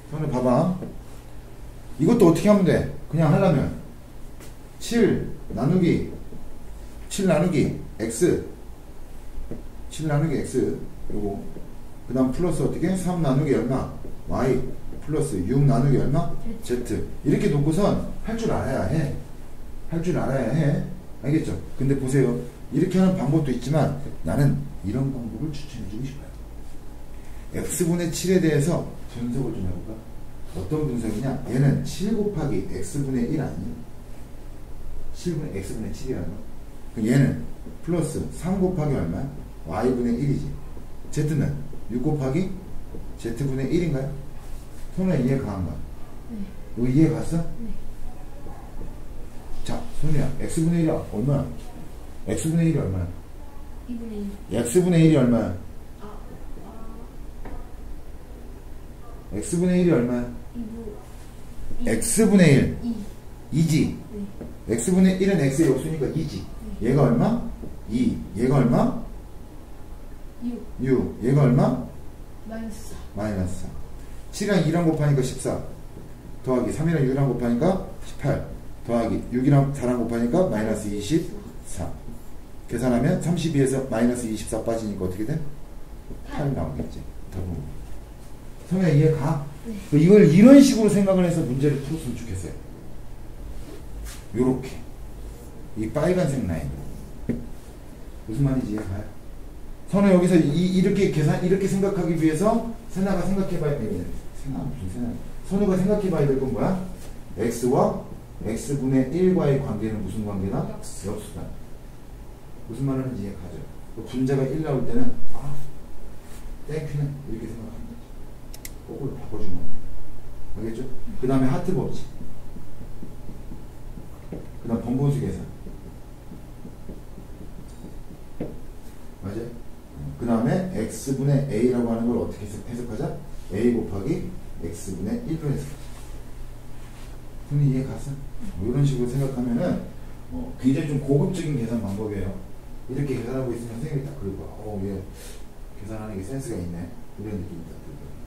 선우 봐봐. 이것도 어떻게 하면 돼? 그냥 하려면 7 나누기 x 7 나누기 x 요거 그 다음 플러스 어떻게? 3 나누기 얼마? y 플러스 6 나누기 얼마? z 이렇게 놓고선 할 줄 알아야 해. 할 줄 알아야 해. 알겠죠? 근데 보세요. 이렇게 하는 방법도 있지만 나는 이런 방법을 추천해주고 싶어요. x분의 7에 대해서 분석을 좀 해볼까? 어떤 분석이냐? 얘는 7 곱하기 x분의 1 아니에요? 7분의 x분의 7이라는 거. 그럼 얘는 플러스 3 곱하기 얼마야? y분의 1이지. z는 6 곱하기 z분의 1인가요? 손우야 이해 가한가? 네. 이거 이해 갔어? 네. 자, 손우야 x분의 1이 얼마야? x분의 1이 얼마야? 2분의 1. x분의 1이 얼마야? x분의 1이 얼마야? 2. x분의 1 2. 2지. 네. x분의 1은 x의 역수니까 2지. 네. 얘가 얼마? 2. 얘가 얼마? 6. 6. 얘가 얼마? 마이너스 4. 마이너스 4. 7이랑 2랑 곱하니까 14. 더하기 3이랑 6이랑 곱하니까 18. 더하기 6이랑 4랑 곱하니까 마이너스 24. 계산하면 32에서 마이너스 24 빠지니까 어떻게 돼? 8 나오겠지. 더블. 성우야 이해 가? 네. 이걸 이런 식으로 생각을 해서 문제를 풀었으면 좋겠어요. 요렇게 이 빨간색 라인 무슨 말인지 이해가요? 선우 여기서 이렇게 계산 이렇게 생각하기 위해서 세나가 생각해봐야 돼. 세나 무슨 세나? 선우가 생각해봐야 될 건 뭐야? x와 x분의 1과의 관계는 무슨 관계다? 역수다. 무슨 말을 하는지 이해가죠? 분자가 1 나올 때는 땡큐는 이렇게 생각합니다. 꼭을 바꿔주는 거예요. 알겠죠? 그 다음에 하트 법칙. 그 다음 번분수 계산. 맞아요? 그 다음에 x분의 a라고 하는 걸 어떻게 해석하자? a 곱하기 x분의 1로 해석하자. 손이 이해 갔어? 이런 식으로 생각하면은 굉장히 좀 고급적인 계산 방법이에요. 이렇게 계산하고 있으면 선생님이 딱 그럴 거야. 얘 계산하는 게 센스가 있네. 이런 느낌이 딱 들고요.